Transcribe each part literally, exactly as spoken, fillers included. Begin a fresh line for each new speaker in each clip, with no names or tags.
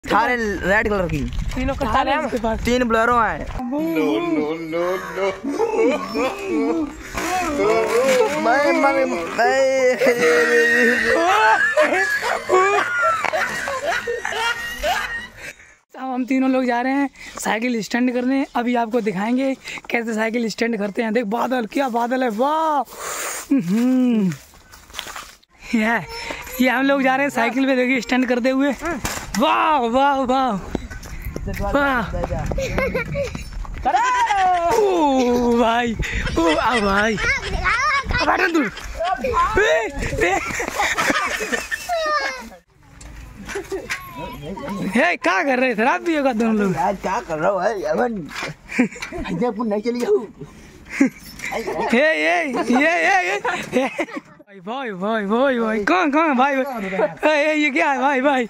थारे red colour की
तीनों कलर हैं उसके पास।
तीन ब्लेरो हैं। मैं मैं मैं
हम तीनों लोग जा रहे हैं साइकिल स्टैंड करने। अभी आपको दिखाएंगे कैसे साइकिल स्टैंड करते हैं। देख बादल, क्या बादल है, वाह। ये ये हम लोग जा रहे हैं साइकिल पे, देखिए स्टैंड करते हुए। वाह वाह वाह वाह ओ भाई, ओ आ भाई, बैठो तू। हे क्या कर रहे थे? रात भी होगा दोनों लोग।
यार क्या कर रहा हो भाई? अमन जयपुर नहीं चली जाऊँ।
ये ये ये ये ये भाई भाई भाई भाई कौन कौन भाई भाई? ये ये क्या है भाई भाई?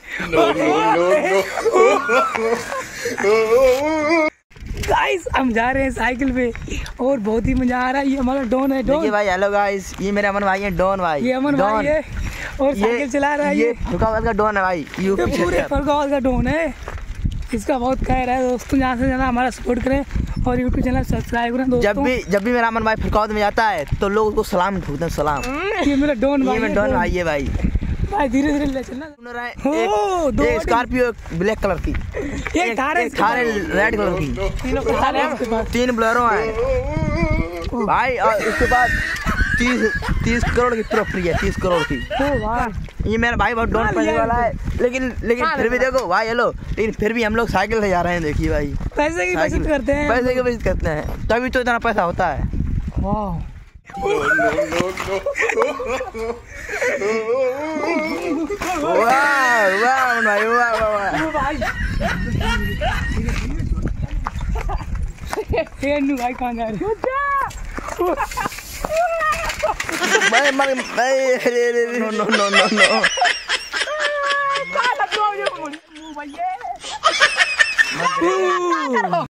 गाइस हम जा रहे हैं साइकिल पे और बहुत ही मजा आ रहा है। ये हमारा डॉन है। डॉन
भाई हेलो गाइस, ये मेरे अमन भाई है, डॉन भाई।
ये अमन भाई है और साइकिल चला रहा है। ये
फुलकाबाद का डॉन है भाई,
ये पूरे फुलकाबाद का डॉन है। इसका बहुत खैर है दोस्तों, ज़्यादा से ज़्यादा हमारा सपोर्ट करें और यूट्यूब चैनल सब्सक्राइब करें दोस्तों।
जब भी जब भी मेरा अमन भाई फुलकाबाद में जाता है तो लोग उसको सलाम ठोकते हैं, सलाम।
ये मेरा डॉन भाई,
ये मेरा डॉन भाई है भाई।
भाई धीरे धीरे ले चलना।
एक स्कॉर्पियो ब्लैक कलर की,
एक थारे
थारे रेड कलर की,
तीनों कलर हैं उसके पास।
तीन ब्लेरो हैं भाई। और उसके बाद तीस तीस करोड़ की प्रॉपर्टी है, तीस करोड़ की। ये मेरा भाई बहुत डॉन पैसे वाला है, लेकिन लेकिन फिर भी देखो भाई हेलो, लेकिन फिर भी हम लोग साइकिल से जा रहे हैं। देखिए भाई,
पैसे की बचत करते हैं,
पैसे की बचत करते हैं, तभी तो इतना पैसा होता है।
वाह
वाह वाह भाई, वाह वाह
भाई। ये नु भाई कहाँ जा रहे हो?
मैं मैं मैं no no no no no
भाई